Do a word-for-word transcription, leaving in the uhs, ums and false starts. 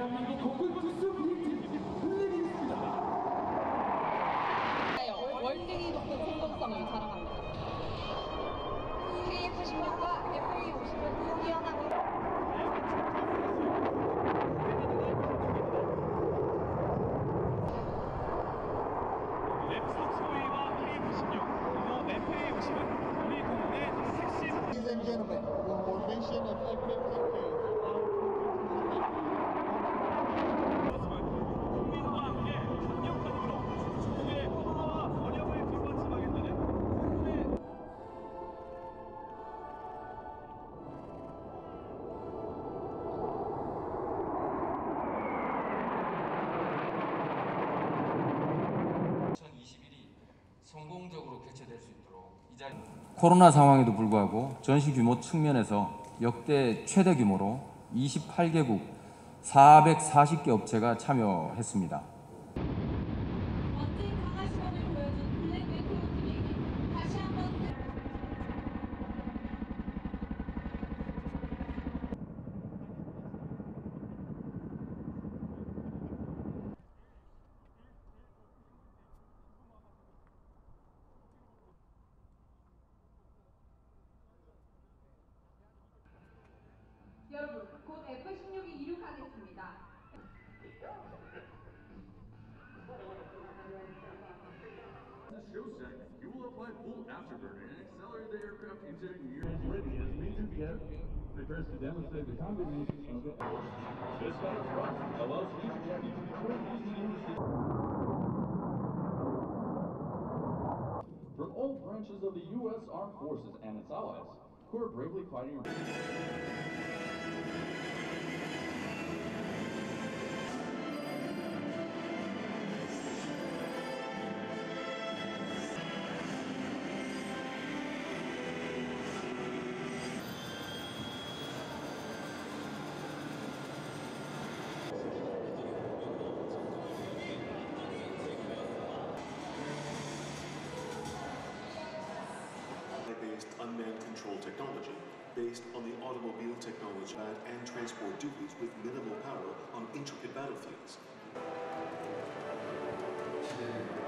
대한민국 공군 특수 비행팀 블랙이스입니다. 월등히 높은 성공성을 자랑합니다. 케이에프 십육과 에프이 오십은 뛰어나고 Ladies and gentlemen, the formation of F fifteen K. 국민과 함께 강력한으로 중국의 평화와 번영을 뒷받침하겠다는 국민의 이천이십일이 성공적으로 개최될 수 있도록 이 자리 코로나 상황에도 불구하고 전시 규모 측면에서 역대 최대 규모로 이십팔 개국 사백사십 개 업체가 참여했습니다. 멋진 강화 시범을 보여준 블랙 메테오 팀에게 다시 한번 여러분, 곧 에프 십육이 이륙하겠습니다. The show set, you will apply full afterburner and accelerate the aircraft into the near ready as Major Jet prepares to demonstrate the combination of the this kind of thrust allows Major Jet to control using from all branches of the U S Armed Forces and its allies who are bravely fighting. Based unmanned control technology, based on the automobile technology and transport duties with minimal power on intricate battlefields.